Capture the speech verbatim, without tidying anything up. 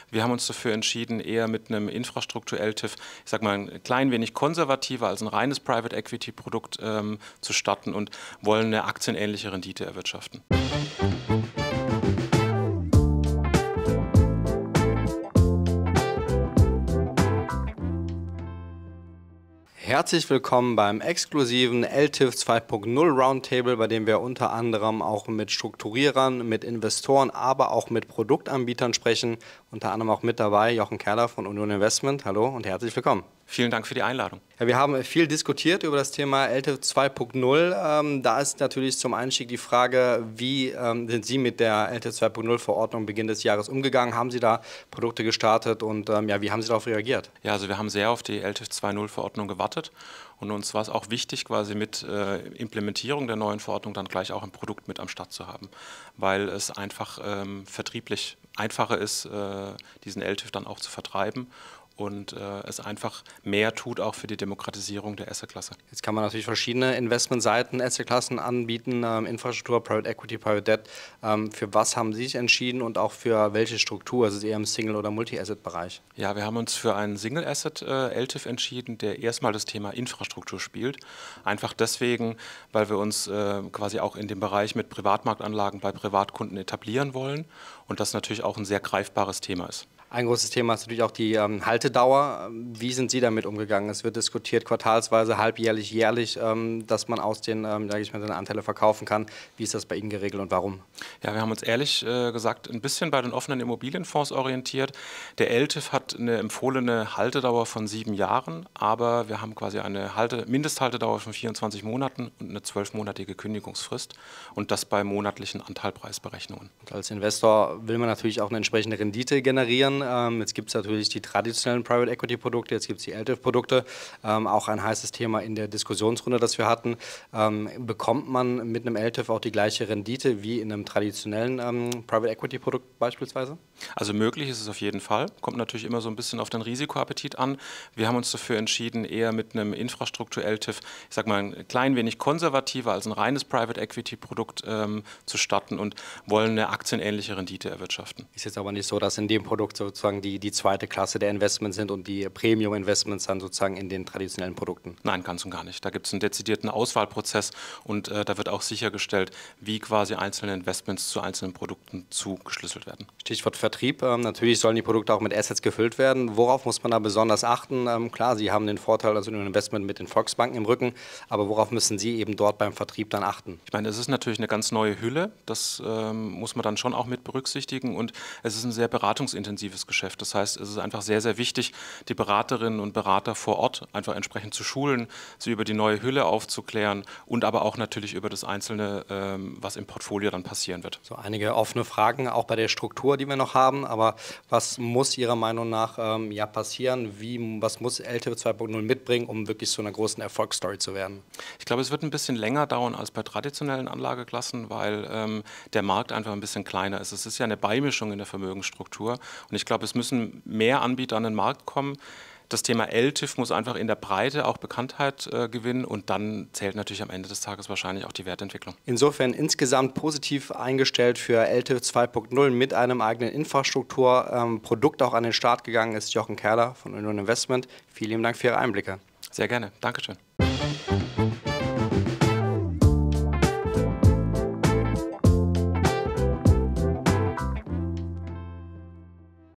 Wir haben uns dafür entschieden, eher mit einem Infrastruktur-L T I F, ich sag mal, ein klein wenig konservativer als ein reines Private Equity Produkt ähm, zu starten und wollen eine aktienähnliche Rendite erwirtschaften. Herzlich willkommen beim exklusiven L T I F zwei Punkt null Roundtable, bei dem wir unter anderem auch mit Strukturierern, mit Investoren, aber auch mit Produktanbietern sprechen. Unter anderem auch mit dabei Jochen Kerler von Union Investment. Hallo und herzlich willkommen. Vielen Dank für die Einladung. Ja, wir haben viel diskutiert über das Thema L T I F zwei Punkt null. Ähm, da ist natürlich zum Einstieg die Frage, wie ähm, sind Sie mit der L T I F zwei Punkt null Verordnung Beginn des Jahres umgegangen? Haben Sie da Produkte gestartet und ähm, ja, wie haben Sie darauf reagiert? Ja, also wir haben sehr auf die L T I F zwei Punkt null Verordnung gewartet und uns war es auch wichtig, quasi mit äh, Implementierung der neuen Verordnung dann gleich auch ein Produkt mit am Start zu haben, weil es einfach ähm, vertrieblich einfacher ist, äh, diesen L T I F dann auch zu vertreiben. Und äh, es einfach mehr tut auch für die Demokratisierung der Assetklasse. Jetzt kann man natürlich verschiedene Investmentseiten, Assetklassen anbieten, ähm, Infrastruktur, Private Equity, Private Debt. Ähm, für was haben Sie sich entschieden und auch für welche Struktur? Ist es eher im Single- oder Multi-Asset-Bereich? Ja, wir haben uns für einen Single-Asset-L T I F entschieden, der erstmal das Thema Infrastruktur spielt. Einfach deswegen, weil wir uns äh, quasi auch in dem Bereich mit Privatmarktanlagen bei Privatkunden etablieren wollen und das natürlich auch ein sehr greifbares Thema ist. Ein großes Thema ist natürlich auch die ähm, Haltedauer. Wie sind Sie damit umgegangen? Es wird diskutiert quartalsweise, halbjährlich, jährlich, ähm, dass man aus den, ähm, sage ich mal, den Anteilen verkaufen kann. Wie ist das bei Ihnen geregelt und warum? Ja, wir haben uns ehrlich äh, gesagt ein bisschen bei den offenen Immobilienfonds orientiert. Der L T I F hat eine empfohlene Haltedauer von sieben Jahren, aber wir haben quasi eine Halte, Mindesthaltedauer von vierundzwanzig Monaten und eine zwölfmonatige Kündigungsfrist und das bei monatlichen Anteilpreisberechnungen. Und als Investor will man natürlich auch eine entsprechende Rendite generieren. Ähm, jetzt gibt es natürlich die traditionellen Private Equity Produkte, jetzt gibt es die L T I F-Produkte, ähm, auch ein heißes Thema in der Diskussionsrunde, das wir hatten. Ähm, bekommt man mit einem L T I F auch die gleiche Rendite wie in einem traditionellen ähm, Private Equity Produkt beispielsweise? Also möglich ist es auf jeden Fall, kommt natürlich immer so ein bisschen auf den Risikoappetit an. Wir haben uns dafür entschieden, eher mit einem Infrastruktur-L T I F, ich sag mal ein klein wenig konservativer als ein reines Private Equity Produkt ähm, zu starten und wollen eine aktienähnliche Rendite erwirtschaften. Ist jetzt aber nicht so, dass in dem Produkt sozusagen die, die zweite Klasse der Investments sind und die Premium-Investments dann sozusagen in den traditionellen Produkten? Nein, ganz und gar nicht. Da gibt es einen dezidierten Auswahlprozess und äh, da wird auch sichergestellt, wie quasi einzelne Investments zu einzelnen Produkten zugeschlüsselt werden. Stichwort Vertrieb. Ähm, natürlich sollen die Produkte auch mit Assets gefüllt werden. Worauf muss man da besonders achten? Ähm, klar, Sie haben den Vorteil, also ein Investment mit den Volksbanken im Rücken, aber worauf müssen Sie eben dort beim Vertrieb dann achten? Ich meine, es ist natürlich eine ganz neue Hülle, das ähm, muss man dann schon auch mit berücksichtigen und es ist ein sehr beratungsintensives Geschäft. Das heißt, es ist einfach sehr, sehr wichtig, die Beraterinnen und Berater vor Ort einfach entsprechend zu schulen, sie über die neue Hülle aufzuklären und aber auch natürlich über das Einzelne, ähm, was im Portfolio dann passieren wird. So einige offene Fragen, auch bei der Struktur, die wir noch haben, aber was muss Ihrer Meinung nach ähm, ja, passieren? Wie, was muss L T I F zwei Punkt null mitbringen, um wirklich zu einer großen Erfolgsstory zu werden? Ich glaube, es wird ein bisschen länger dauern als bei traditionellen Anlageklassen, weil ähm, der Markt einfach ein bisschen kleiner ist. Es ist ja eine Beimischung in der Vermögensstruktur und ich glaube, es müssen mehr Anbieter an den Markt kommen. Das Thema L T I F muss einfach in der Breite auch Bekanntheit äh, gewinnen und dann zählt natürlich am Ende des Tages wahrscheinlich auch die Wertentwicklung. Insofern insgesamt positiv eingestellt für L T I F zwei Punkt null mit einem eigenen Infrastrukturprodukt ähm, auch an den Start gegangen ist Jochen Kerler von Union Investment. Vielen lieben Dank für Ihre Einblicke. Sehr gerne. Dankeschön.